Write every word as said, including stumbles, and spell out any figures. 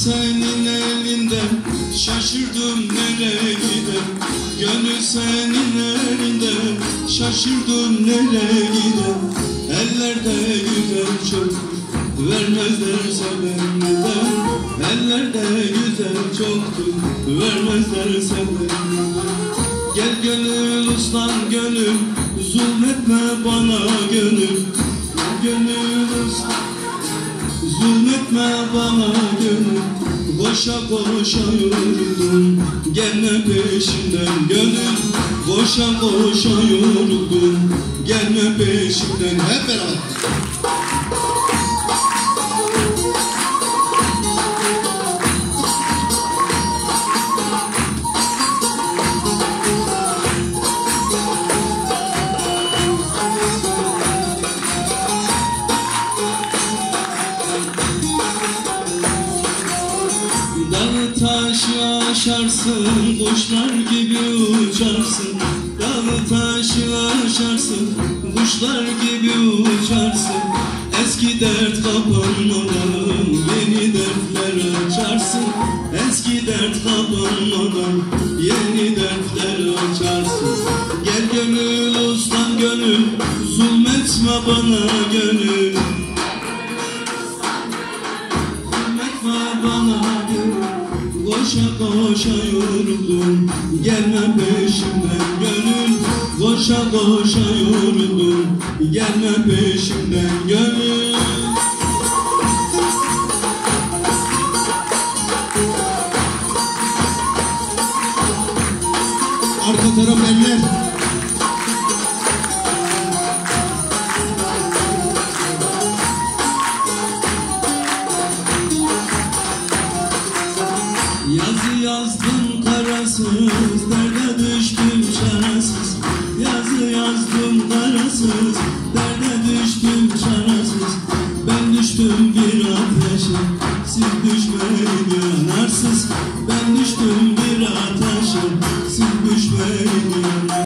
senin elinden, şaşırdım nereye gider. Gönül senin elinden, şaşırdım nereye gider. Ellerde güzel çok, vermezlerse benden. Ellerde güzel çoktur, vermezlerse benden. Gel gönül uslan gönül, zulmetme bana gönül. Gönül uslan, zulmetme bana gönül. Boşa boşa yoruldum, gelme peşimden gönül. Boşa boşa yoruldum, gelme peşimden. Hep beraber. Dağı taşı aşarsın, kuşlar gibi uçarsın. Dağı taşı aşarsın, kuşlar gibi uçarsın. Eski dert kapanmadan yeni dertler açarsın. Eski dert kapanmadan yeni dertler açarsın. Gel gönül uslan gönül, zulmetme bana gönül. Zulmetme bana gönül. Koşa koşa yoruldum, gelme peşimden gönül. Koşa koşa yoruldum, gelme peşimden gönül. Arka taraf eller. Yazı yazdım karasız, derde düştüm çaresiz. Yazı yazdım karasız,